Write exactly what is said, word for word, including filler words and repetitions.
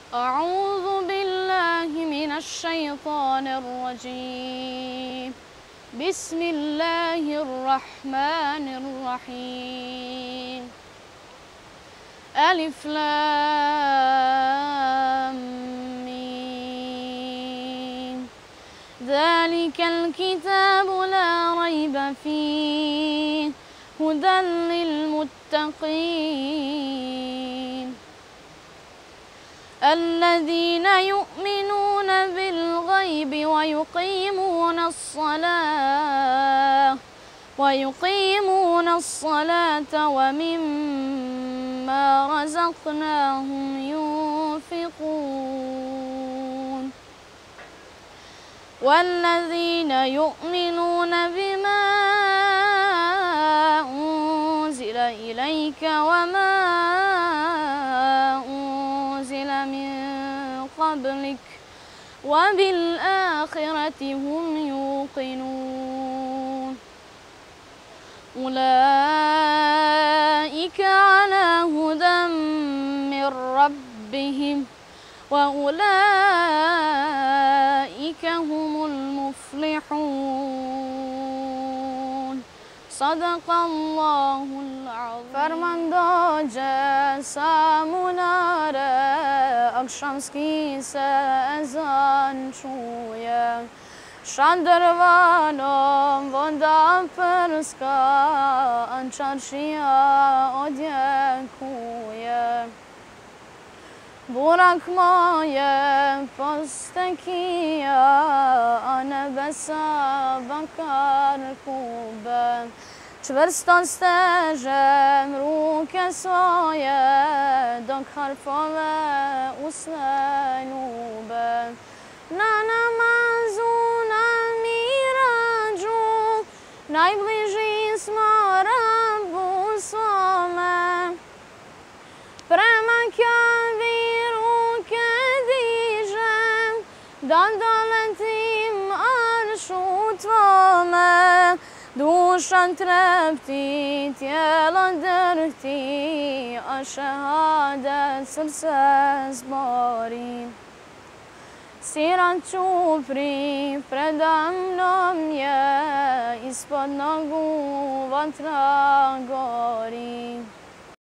أعوذ بالله من الشيطان الرجيم. بسم الله الرحمن الرحيم. ألف لام ميم. ذلك الكتاب لا ريب فيه هدى للمتقين الذين يؤمنون بالغيب ويقيمون الصلاة ويقيمون الصلاة ومما رزقناهم ينفقون والذين يؤمنون بما أنزل إليك وما أنزل من قبلك وبالآخرة هم يوقنون أولئك على هدى من ربهم وأولئك هم المفلحون. صدق الله العظيم. Fermandoce samunare akşamski se ezan čuje, Šandrvanom voda prska, Ančaršija odjekuje. Burak moje postekija, a nebesa bakar kube. Čvrsto stežem ruke svoje, dok harfove usne ljube. Na namazu, na mirađu, najbliži smo Rabu svome. Prema Kjabi ruke dižem, da doletim aršu tvome. Duša trepti, tijelo drhti, a šehadet srce zbori. Sirat čupri preda mnom je, ispod nogu vatra gori.